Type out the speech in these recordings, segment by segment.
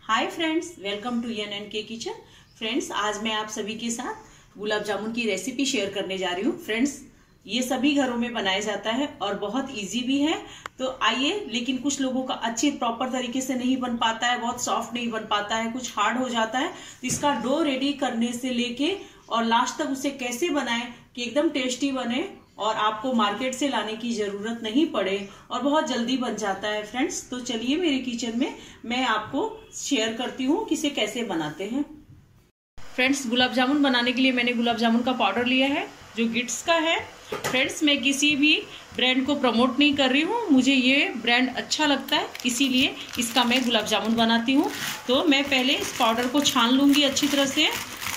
Hi friends, welcome to NNK kitchen. Friends, आज मैं आप सभी के साथ गुलाब जामुन की रेसिपी शेयर करने जा रही हूँ। फ्रेंड्स, ये सभी घरों में बनाया जाता है और बहुत इजी भी है। तो आइए, लेकिन कुछ लोगों का अच्छी प्रॉपर तरीके से नहीं बन पाता है, बहुत सॉफ्ट नहीं बन पाता है, कुछ हार्ड हो जाता है। तो इसका डो रेडी करने से लेके और लास्ट तक उसे कैसे बनाएं कि एकदम टेस्टी बने और आपको मार्केट से लाने की जरूरत नहीं पड़े और बहुत जल्दी बन जाता है। फ्रेंड्स, तो चलिए मेरे किचन में मैं आपको शेयर करती हूँ कि इसे कैसे बनाते हैं। फ्रेंड्स, गुलाब जामुन बनाने के लिए मैंने गुलाब जामुन का पाउडर लिया है जो गिट्स का है। फ्रेंड्स, मैं किसी भी ब्रांड को प्रमोट नहीं कर रही हूँ, मुझे ये ब्रांड अच्छा लगता है, इसीलिए इसका मैं गुलाब जामुन बनाती हूँ। तो मैं पहले इस पाउडर को छान लूँगी अच्छी तरह से।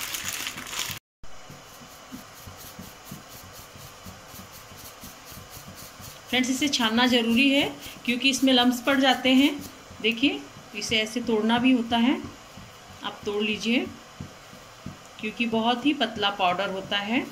फ्रेंड्स, इसे छानना ज़रूरी है क्योंकि इसमें लम्स पड़ जाते हैं। देखिए, इसे ऐसे तोड़ना भी होता है, आप तोड़ लीजिए क्योंकि बहुत ही पतला पाउडर होता है।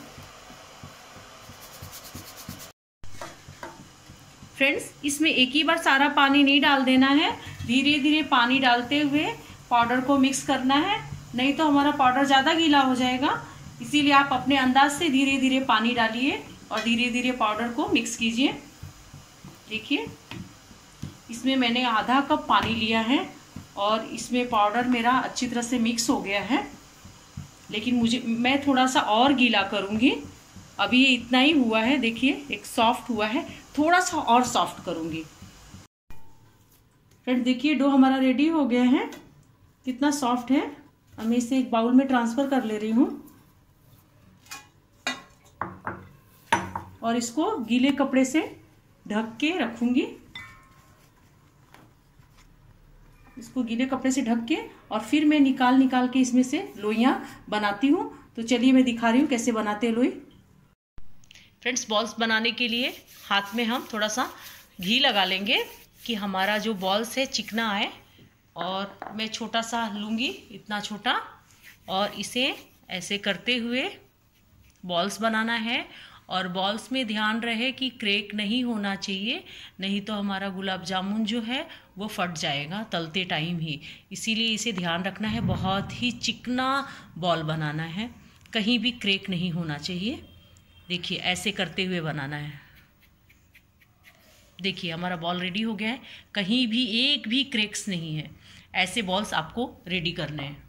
फ्रेंड्स, इसमें एक ही बार सारा पानी नहीं डाल देना है, धीरे धीरे पानी डालते हुए पाउडर को मिक्स करना है, नहीं तो हमारा पाउडर ज़्यादा गीला हो जाएगा। इसीलिए आप अपने अंदाज से धीरे धीरे पानी डालिए और धीरे धीरे पाउडर को मिक्स कीजिए। देखिए, इसमें मैंने आधा कप पानी लिया है और इसमें पाउडर मेरा अच्छी तरह से मिक्स हो गया है, लेकिन मैं थोड़ा सा और गीला करूँगी। अभी ये इतना ही हुआ है, देखिए एक सॉफ्ट हुआ है, थोड़ा सा और सॉफ्ट करूँगी। फ्रेंड, देखिए डो हमारा रेडी हो गया है, कितना सॉफ्ट है। अब मैं इसे एक बाउल में ट्रांसफ़र कर ले रही हूँ और इसको गीले कपड़े से ढक के रखूंगी। इसको गीले कपड़े से ढक के और फिर मैं निकाल के इसमें से लोइयां बनाती हूँ। तो चलिए मैं दिखा रही हूँ कैसे बनाते हैं लोई। फ्रेंड्स, बॉल्स बनाने के लिए हाथ में हम थोड़ा सा घी लगा लेंगे कि हमारा जो बॉल्स है चिकना आए। और मैं छोटा सा लूँगी, इतना छोटा, और इसे ऐसे करते हुए बॉल्स बनाना है। और बॉल्स में ध्यान रहे कि क्रैक नहीं होना चाहिए, नहीं तो हमारा गुलाब जामुन जो है वो फट जाएगा तलते टाइम ही। इसीलिए इसे ध्यान रखना है, बहुत ही चिकना बॉल बनाना है, कहीं भी क्रैक नहीं होना चाहिए। देखिए, ऐसे करते हुए बनाना है। देखिए, हमारा बॉल रेडी हो गया है, कहीं भी एक भी क्रैक्स नहीं है। ऐसे बॉल्स आपको रेडी करने हैं।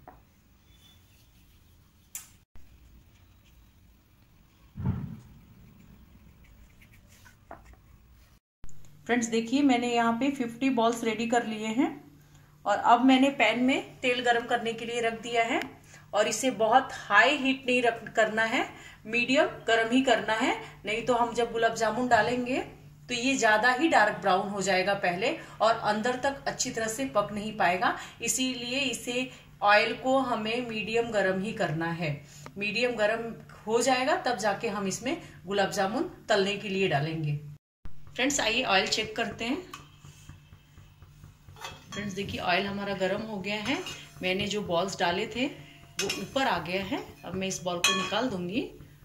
फ्रेंड्स, देखिए मैंने यहाँ पे 50 बॉल्स रेडी कर लिए हैं और अब मैंने पैन में तेल गरम करने के लिए रख दिया है। और इसे बहुत हाई हीट नहीं करना है, मीडियम गरम ही करना है, नहीं तो हम जब गुलाब जामुन डालेंगे तो ये ज़्यादा ही डार्क ब्राउन हो जाएगा पहले और अंदर तक अच्छी तरह से पक नहीं पाएगा। इसीलिए इसे ऑयल को हमें मीडियम गरम ही करना है। मीडियम गरम हो जाएगा तब जाके हम इसमें गुलाब जामुन तलने के लिए डालेंगे। फ्रेंड्स, आइए ऑयल चेक करते हैं। फ्रेंड्स, देखिए ऑयल हमारा गर्म हो गया है, मैंने जो बॉल्स डाले थे वो ऊपर आ गया है। अब मैं इस बॉल को निकाल दूंगी।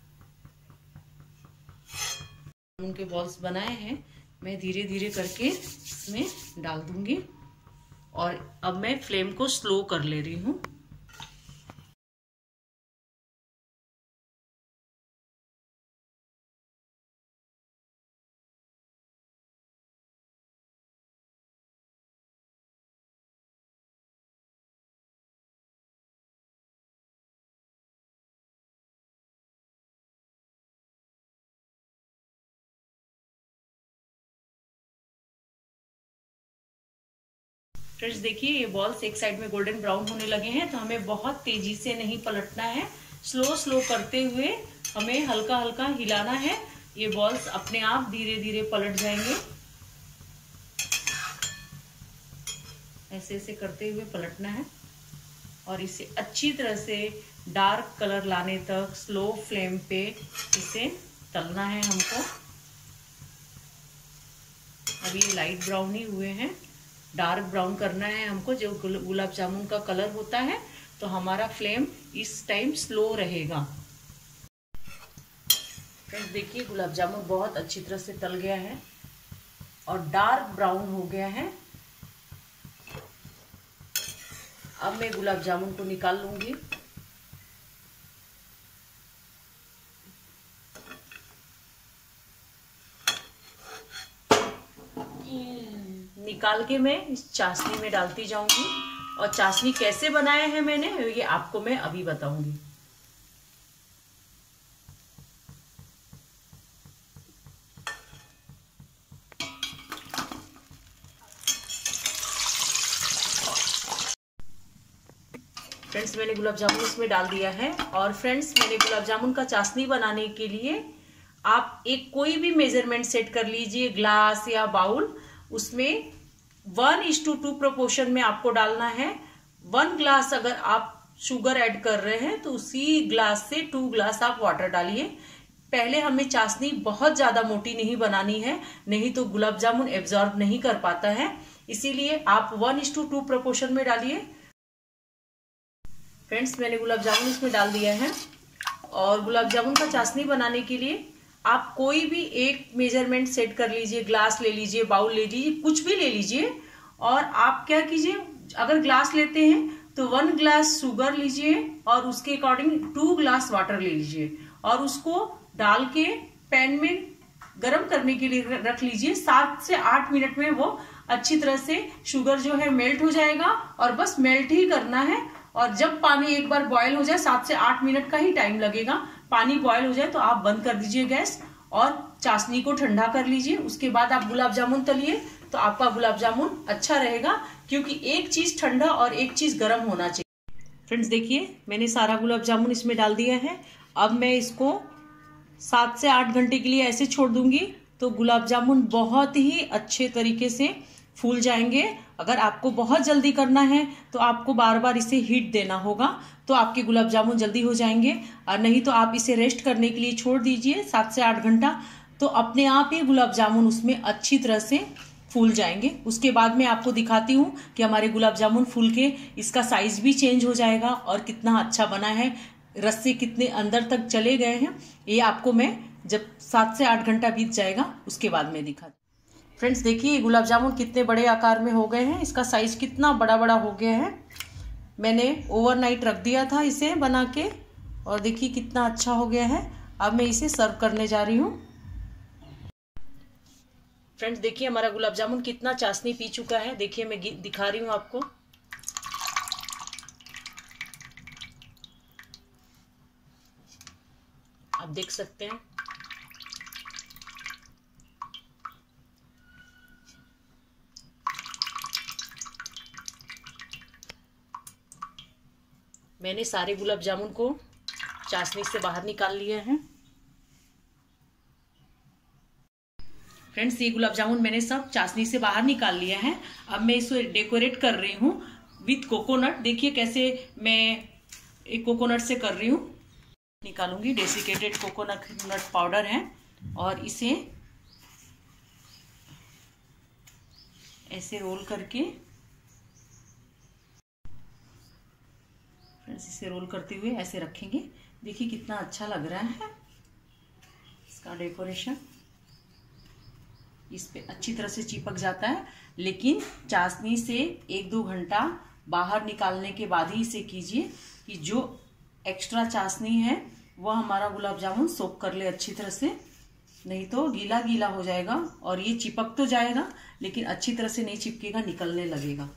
उनके बॉल्स बनाए हैं, मैं धीरे धीरे करके इसमें डाल दूंगी और अब मैं फ्लेम को स्लो कर ले रही हूँ। फ्रेंड्स, देखिए ये बॉल्स एक साइड में गोल्डन ब्राउन होने लगे हैं, तो हमें बहुत तेजी से नहीं पलटना है, स्लो करते हुए हमें हल्का हल्का हिलाना है। ये बॉल्स अपने आप धीरे धीरे पलट जाएंगे। ऐसे ऐसे करते हुए पलटना है और इसे अच्छी तरह से डार्क कलर लाने तक स्लो फ्लेम पे इसे तलना है हमको। अभी ये लाइट ब्राउन ही हुए हैं, डार्क ब्राउन करना है हमको। जो गुलाब जामुन का कलर होता है तो हमारा फ्लेम इस टाइम स्लो रहेगा। फ्रेंड्स, देखिए गुलाब जामुन बहुत अच्छी तरह से तल गया है और डार्क ब्राउन हो गया है। अब मैं गुलाब जामुन को निकाल लूंगी। निकाल के मैं इस चाशनी में डालती जाऊंगी और चाशनी कैसे बनाया है मैंने ये आपको मैं अभी बताऊंगी। फ्रेंड्स मैंने गुलाब जामुन इसमें डाल दिया है। और फ्रेंड्स मैंने गुलाब जामुन का चाशनी बनाने के लिए आप एक कोई भी मेजरमेंट सेट कर लीजिए, ग्लास या बाउल, उसमें 1:2 प्रोपोर्शन में आपको डालना है। 1 ग्लास अगर आप शुगर ऐड कर रहे हैं तो उसी ग्लास से 2 ग्लास आप वाटर डालिए। पहले हमें चाशनी बहुत ज्यादा मोटी नहीं बनानी है, नहीं तो गुलाब जामुन एब्जॉर्ब नहीं कर पाता है, इसीलिए आप 1:2 प्रोपोर्शन में डालिए। फ्रेंड्स मैंने गुलाब जामुन इसमें डाल दिया है। और गुलाब जामुन का चाशनी बनाने के लिए आप कोई भी एक मेजरमेंट सेट कर लीजिए, ग्लास ले लीजिए, बाउल ले लीजिए, कुछ भी ले लीजिए। और आप क्या कीजिए, अगर ग्लास लेते हैं तो 1 ग्लास शुगर लीजिए और उसके अकॉर्डिंग 2 ग्लास वाटर ले लीजिए और उसको डाल के पैन में गर्म करने के लिए रख लीजिए। 7 से 8 मिनट में वो अच्छी तरह से शुगर जो है मेल्ट हो जाएगा और बस मेल्ट ही करना है। और जब पानी एक बार बॉयल हो जाए, 7 से 8 मिनट का ही टाइम लगेगा, पानी बॉयल हो जाए तो आप बंद कर दीजिए गैस और चाशनी को ठंडा कर लीजिए। उसके बाद आप गुलाब जामुन तलिए तो आपका गुलाब जामुन अच्छा रहेगा, क्योंकि एक चीज ठंडा और एक चीज गर्म होना चाहिए। फ्रेंड्स देखिए मैंने सारा गुलाब जामुन इसमें डाल दिया है। अब मैं इसको 7 से 8 घंटे के लिए ऐसे छोड़ दूंगी तो गुलाब जामुन बहुत ही अच्छे तरीके से फूल जाएंगे। अगर आपको बहुत जल्दी करना है तो आपको बार बार इसे हीट देना होगा, तो आपके गुलाब जामुन जल्दी हो जाएंगे। और नहीं तो आप इसे रेस्ट करने के लिए छोड़ दीजिए 7 से 8 घंटा, तो अपने आप ही गुलाब जामुन उसमें अच्छी तरह से फूल जाएंगे। उसके बाद मैं आपको दिखाती हूँ कि हमारे गुलाब जामुन फूल के इसका साइज भी चेंज हो जाएगा और कितना अच्छा बना है, रस्से कितने अंदर तक चले गए हैं, ये आपको मैं जब 7 से 8 घंटा बीत जाएगा उसके बाद में दिखाती। फ्रेंड्स देखिए गुलाब जामुन कितने बड़े आकार में हो गए हैं, इसका साइज कितना बड़ा बड़ा हो गया है। मैंने ओवरनाइट रख दिया था इसे बना के और देखिए कितना अच्छा हो गया है। अब मैं इसे सर्व करने जा रही हूँ। फ्रेंड्स देखिए हमारा गुलाब जामुन कितना चाशनी पी चुका है। देखिए मैं दिखा रही हूँ आपको। आप देख सकते हैं। मैंने सारे गुलाब जामुन को चाशनी से बाहर निकाल लिया है। फ्रेंड्स ये गुलाब जामुन मैंने सब चाशनी से बाहर निकाल लिया है। अब मैं इसको डेकोरेट कर रही हूँ विथ कोकोनट। देखिए कैसे मैं एक कोकोनट से कर रही हूँ। निकालूंगी, डेसिकेटेड कोकोनट पाउडर है और इसे ऐसे रोल करके, फ्रेंड्स इसे रोल करते हुए ऐसे रखेंगे। देखिए कितना अच्छा लग रहा है इसका डेकोरेशन। इस पे अच्छी तरह से चिपक जाता है, लेकिन चाशनी से 1-2 घंटा बाहर निकालने के बाद ही इसे कीजिए कि जो एक्स्ट्रा चाशनी है वह हमारा गुलाब जामुन सोक कर ले अच्छी तरह से, नहीं तो गीला गीला हो जाएगा और ये चिपक तो जाएगा लेकिन अच्छी तरह से नहीं चिपकेगा, निकलने लगेगा।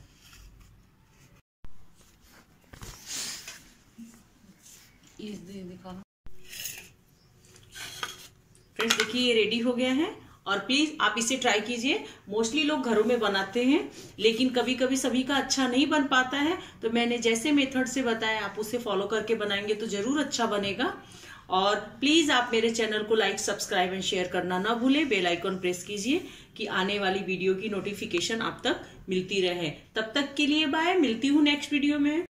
फ्रेंड्स देखिए ये रेडी हो गया है और प्लीज आप इसे ट्राई कीजिए। मोस्टली लोग घरों में बनाते हैं लेकिन कभी कभी सभी का अच्छा नहीं बन पाता है, तो मैंने जैसे मेथड से बताया आप उसे फॉलो करके बनाएंगे तो जरूर अच्छा बनेगा। और प्लीज आप मेरे चैनल को लाइक, सब्सक्राइब एंड शेयर करना ना भूलें। बेल आइकन प्रेस कीजिए कि आने वाली वीडियो की नोटिफिकेशन आप तक मिलती रहे। तब तक के लिए बाय, मिलती हूँ नेक्स्ट वीडियो में।